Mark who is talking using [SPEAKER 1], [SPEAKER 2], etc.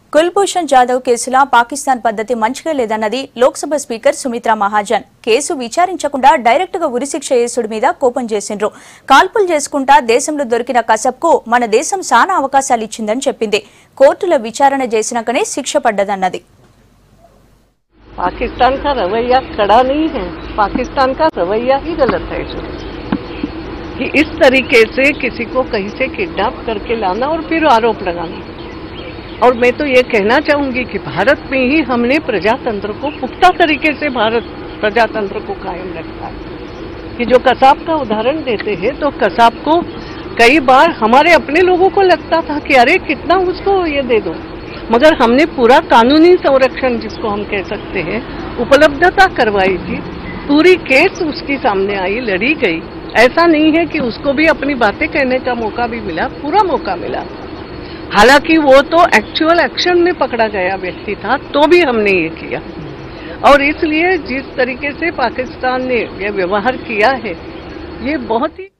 [SPEAKER 1] కుల్భూషణ్ జాదవ్ కేసులో పాకిస్తాన్ పద్ధతి మంచిగా లేదన్నది లోక్సభ స్పీకర్ సుమిత్రా మహాజన్. కేసు విచారించకుండా డైరెక్ట్ గా ఉరిశిక్ష యేసుడి మీద కోపం చేసిండ్రు. కాల్పులు చేసుకుంటా దేశంలో దొరికిన కసబ్కు మన దేశం చాలా అవకాశాలు ఇచ్చిందని చెప్పింది. కోర్టులో విచారణ చేసినాకనే శిక్ష పడ్డదన్నది.
[SPEAKER 2] पाकिस्तान का रवैया कड़ा नहीं है, पाकिस्तान का रवैया ही गलत है कि इस तरीके से किसी को कहीं से किडनैप करके लाना और फिर आरोप लगाना। और मैं तो ये कहना चाहूंगी कि भारत में ही हमने प्रजातंत्र को पुख्ता तरीके से भारत प्रजातंत्र को कायम रखा है। कि जो कसाब का उदाहरण देते हैं तो कसाब को कई बार हमारे अपने लोगों को लगता था कि अरे कितना उसको ये दे दो, मगर हमने पूरा कानूनी संरक्षण जिसको हम कह सकते हैं उपलब्धता करवाई थी। पूरी केस उसकी सामने आई, लड़ी गई। ऐसा नहीं है कि उसको भी अपनी बातें कहने का मौका भी मिला, पूरा मौका मिला। हालांकि वो तो एक्चुअल एक्शन में पकड़ा गया व्यक्ति था, तो भी हमने ये किया। और इसलिए जिस तरीके से पाकिस्तान ने ये व्यवहार किया है ये बहुत ही